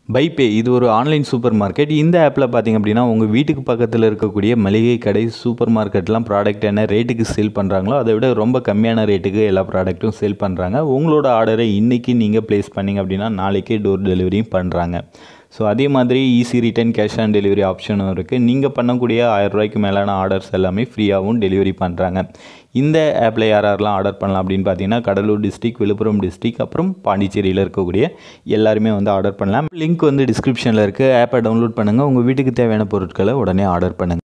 Bye bye இது ஒரு online super market. இந்த ஆப்பில் பார்த்திங்க அப்படின்னா உங்கள் வீட்டுக்கு பக்கத்தில் இருக்கக்கூடிய மளிகை கடை, சூப்பர் மார்க்கெட்லாம் ப்ராடக்ட் என்ன ரேட்டுக்கு சேல் பண்ணுறாங்களோ அதை விட ரொம்ப கம்மியான ரேட்டுக்கு எல்லா ப்ராடக்ட்டும் சேல் பண்ணுறாங்க. உங்களோட ஆர்டரை இன்றைக்கி நீங்கள் ப்ளேஸ் பண்ணிங்க அப்படின்னா நாளைக்கே டோர் டெலிவரியும் பண்ணுறாங்க. ஸோ அதே மாதிரி easy return cash on delivery ஆப்ஷனும் இருக்குது. நீங்கள் பண்ணக்கூடிய 1000 ரூபாய்க்கு மேலான ஆர்டர்ஸ் எல்லாமே ஃப்ரீயாகவும் டெலிவரி பண்ணுறாங்க. இந்த ஆப்பில் யாரெல்லாம் ஆர்டர் பண்ணலாம் அப்படின்னு பார்த்தீங்கன்னா கடலூர் டிஸ்ட்ரிக்ட், விழுப்புரம் டிஸ்ட்ரிக்ட், அப்புறம் பாண்டிச்சேரியில் இருக்கக்கூடிய எல்லாருமே வந்து ஆர்டர் பண்ணலாம். லிங்க் வந்து டிஸ்கிரிப்ஷனில் இருக்குது. ஆப்பை டவுன்லோட் பண்ணுங்கள். உங்கள் வீட்டுக்கு தேவையான பொருட்களை உடனே ஆர்டர் பண்ணுங்கள்.